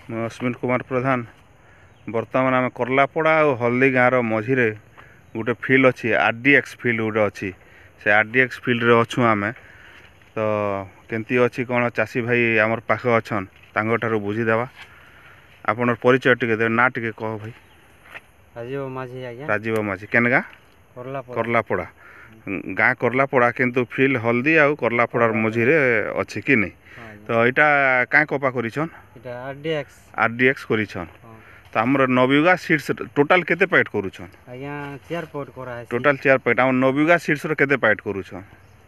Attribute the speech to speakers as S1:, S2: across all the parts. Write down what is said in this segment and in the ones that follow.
S1: मैं अश्विन कुमार प्रधान बर्तमान आम करलापड़ा और हल्दी गाँव मझीरे गोटे फील्ड अच्छी आरडीएक्स फील्ड गोटे अच्छी से आरडीएक्स फील्ड रे अच्छु आम तो केमती अच्छी कौन चाषी भाई आमर पाखे अच्छन तांगठारु बुझीदेवा आपन परिचय टिके दे ना टिके कह भाई।
S2: राजीव माझी आज्ञा।
S1: राजीव माझी केन गाँ करलापड़ा गाँ करलापड़ा किंतु फील्ड हल्दी आउ करलापड़ार मझीरे अच्छी कि नहीं तो यहाँ क्या कपा करिछन आरडीएक्स करिछन तो हमर नवयुगा सीड्स टोटल केते पैकेट करूछन
S2: आज्ञा 4 पैकेट करा है
S1: टोटल 4 पैकेट हम नवयुगा सीड्स रो केते पैकेट करूछन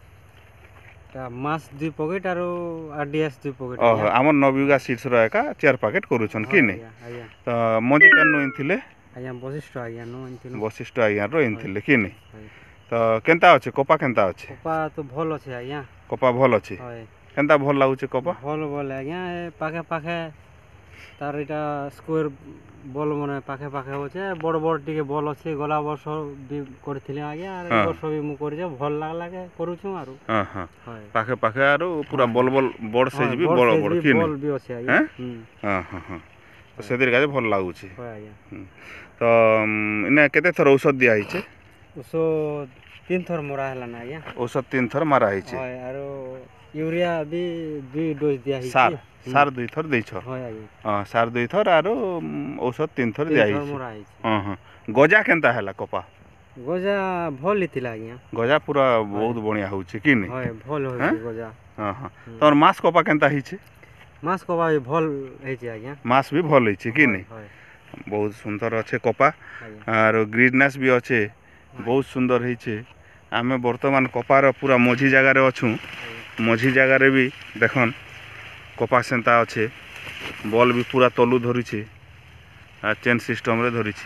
S2: ता मास 2 पैकेट आरो आरडीएक्स 2 पैकेट
S1: ओह हमर नवयुगा सीड्स रो एका 4 पैकेट करूछन कि नहीं तो मजी कानो इनथिले
S2: आज्ञा वशिष्ठ आज्ञा नो इनथिले
S1: वशिष्ठ आज्ञा रो इनथिले कि नहीं तो केनता अछि कपा केनता अछि
S2: कपा तो भल अछि आज्ञा
S1: कपा भल अछि केनता भल लागुछि कपा
S2: भल भल आज्ञा पाखे पाखे तार इटा स्क्वायर बॉल माने पाखे पाखे होचे बड़ बड़ टिके बॉल अछि गला वर्ष भी करथिले आज्ञा आर वर्ष भी मु करिजे भल लागला के करूछु आरो हां हां
S1: पाखे पाखे आरो पूरा बॉल बॉल बड़ साइज भी बड़ बड़ कि
S2: बॉल भी अछि आज्ञा
S1: हां हां हां तो सेदिर गाजे भल लागुछि
S2: होय आज्ञा तो
S1: इने केते थर औषध दिया हिचे
S2: औषध 3 थर मरा हला ना आज्ञा
S1: औषध 3 थर मारा हिचे
S2: होय आरो यूरिया भी 2 डोज दिया हिचे
S1: सार 2 थर देछ
S2: होय आज्ञा
S1: हां सार 2 थर आरो औषध 3 थर दिया हिचे हां हां गजा केनता हला कपा
S2: गजा भल हितिला आज्ञा
S1: गजा पूरा बहुत बढ़िया होउछे कि नहीं
S2: होय भल होय गजा
S1: हां हां तोर मास कपा केनता हिचे
S2: मास कपा भी भल हिचे आज्ञा
S1: मास भी भल हिचे कि नहीं बहुत सुंदर अच्छे कपा और ग्रीननेस भी अच्छे बहुत सुंदर हिचे आमे वर्तमान कपार पूरा मझी जगार अच्छु मझी जगार भी देखन कपा सेंता अच्छे बॉल भी पूरा तलु धरी चेन सिस्टम रे धरी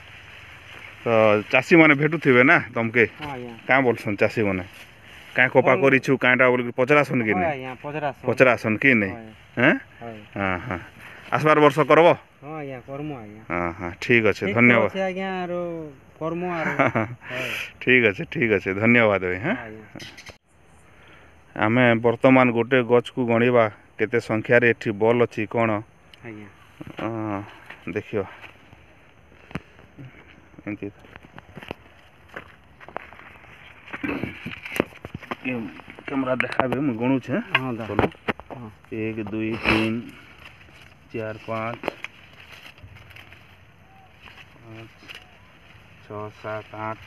S1: तो चाषी माने भेटु थिबे ना तुमके क्या बोलसन चाषी माने क्या कपा करिछु कांटा बोल पचरासन कि नहीं पचरासन कि नहीं हैं हां हां आसबार वर्ष करबो हां आज्ञा करमु आज्ञा हां हां ठीक अछि धन्यवाद
S2: आज्ञा आरो करमु आरो
S1: ठीक अछि धन्यवाद भाई हां आमे वर्तमान गोटे गछ को गणिबा केते संख्या रे एठी बॉल अछि कोन आज्ञा देखियो एंती ये कैमरा देखाबे म गणु छे हां बोलो 1 2 3 4 5 6 7 8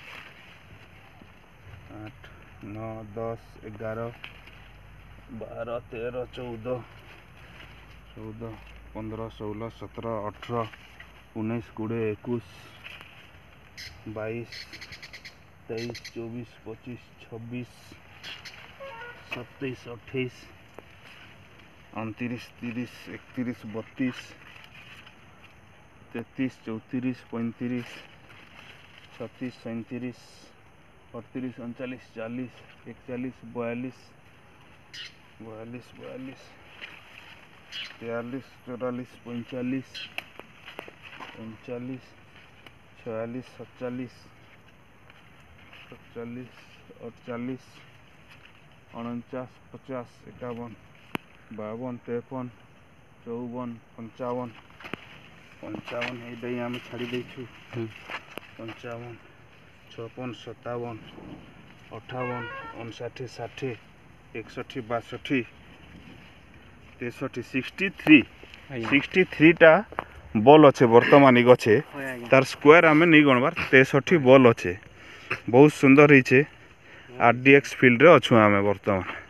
S1: 8 9 10 11 12 13 14 15 16 17 18 19 20 21 22 23 24 25 26 27 28 29 30 31 32 33 34 35 36 37 38 39 40 41 42 42 43 44 45 46 46 47 48 49 50 51 52 53 54 55 55 हे दई आम छाड़ी देछु 55 56 57 58 59 60 61 62 63 63 टा बॉल अच्छे वर्तमान गछे तार स्क्वायर आमे नहीं गणबार 63 बॉल अच्छे बहुत सुंदर हिचे आरडीएक्स फील्ड रे अच्छु आमे वर्तमान।